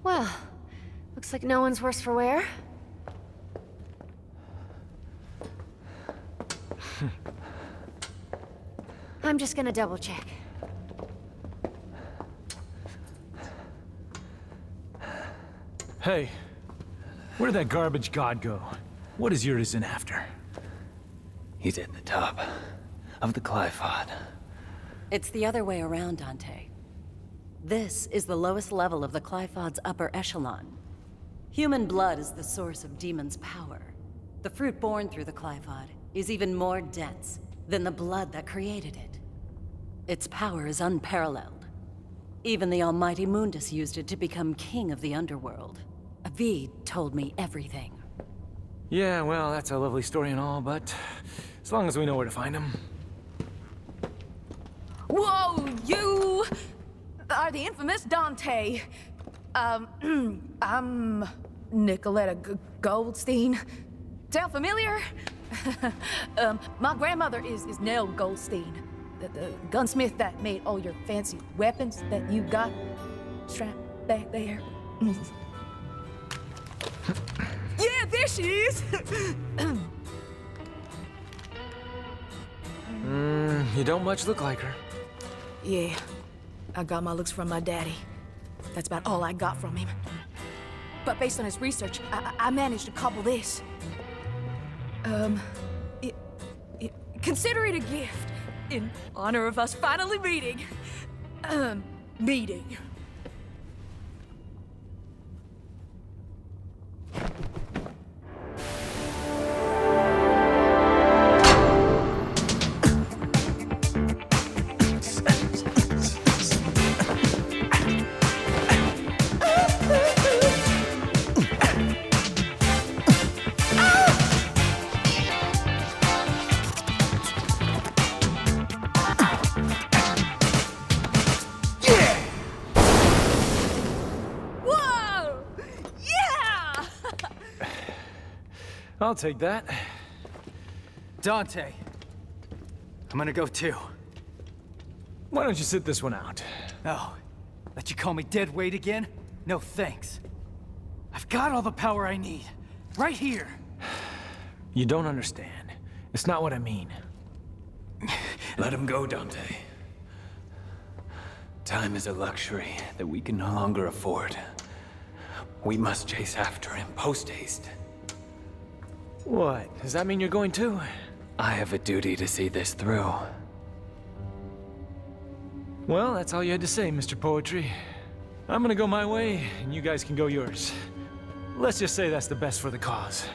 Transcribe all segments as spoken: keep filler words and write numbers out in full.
Well, looks like no one's worse for wear. I'm just gonna double check. Hey, where'd that garbage god go? What is Urizen after? He's at the top of the Clyphod. It's the other way around, Dante. This is the lowest level of the Clyphod's upper echelon. Human blood is the source of demons' power. The fruit born through the Clyphod is even more dense than the blood that created it. Its power is unparalleled. Even the almighty Mundus used it to become king of the underworld. Avid told me everything. Yeah, well, that's a lovely story and all, but as long as we know where to find him. Whoa, you are the infamous Dante. Um, I'm Nicoletta G Goldstein. Sound familiar? um, my grandmother is, is Nell Goldstein, the, the gunsmith that made all your fancy weapons that you got strapped back there. Yeah, there she is! mm, you don't much look like her. Yeah, I got my looks from my daddy. That's about all I got from him. But based on his research, I, I managed to cobble this. Um, it, it, consider it a gift in honor of us finally meeting. Um, meeting. I'll take that. Dante, I'm gonna go too. Why don't you sit this one out? Oh, let you call me dead weight again? No thanks. I've got all the power I need, right here. You don't understand. It's not what I mean. Let him go, Dante. Time is a luxury that we can no longer afford. We must chase after him post-haste. What? Does that mean you're going too? I have a duty to see this through. Well, that's all you had to say, Mister Poetry. I'm gonna go my way, and you guys can go yours. Let's just say that's the best for the cause.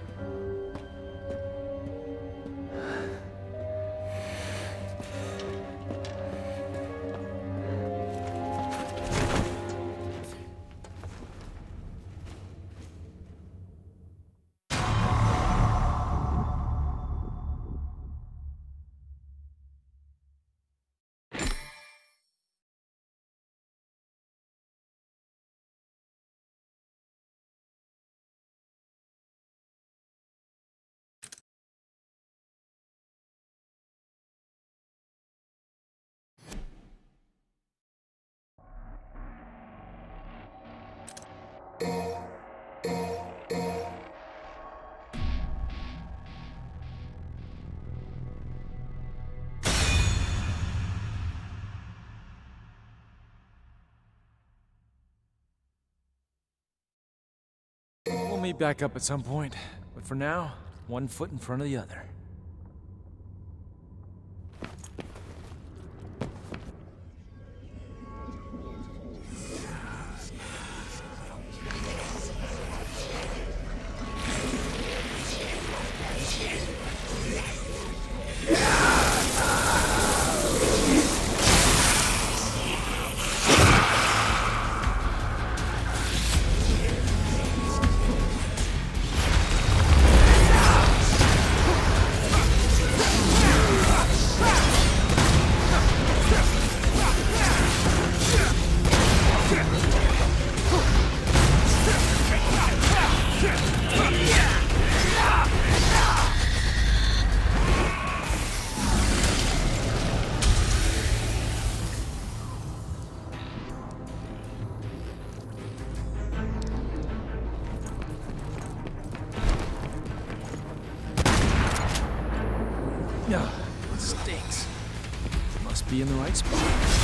We'll meet back up at some point, but for now, one foot in front of the other. be in the right spot.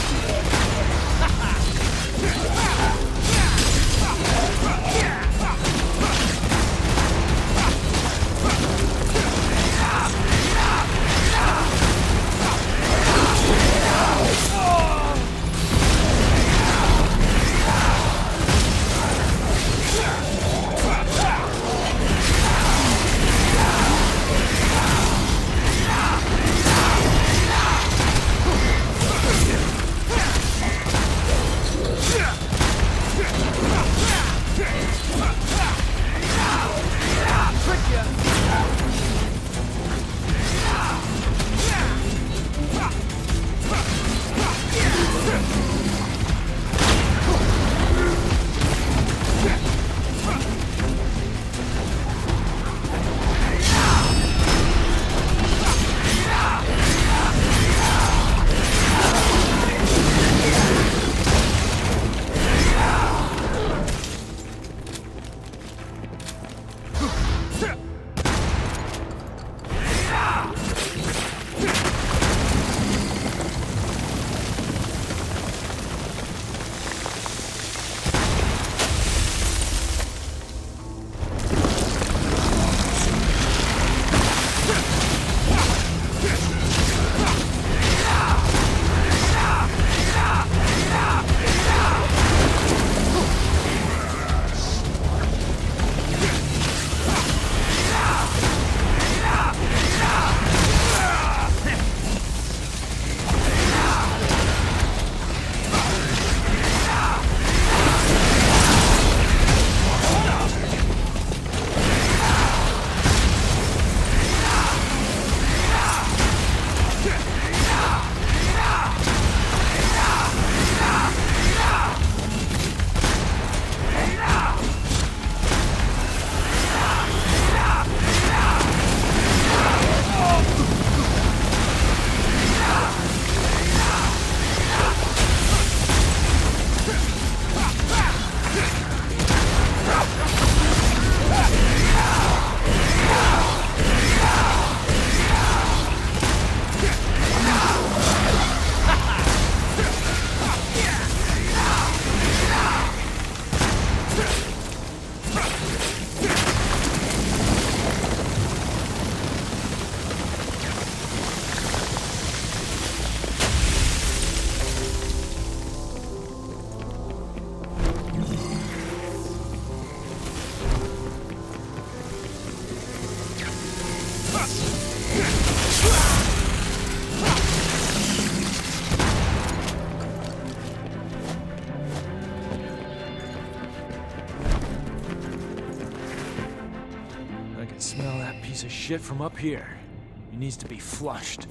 Smell that piece of shit from up here. He needs to be flushed.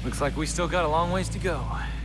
Looks like we still got a long ways to go.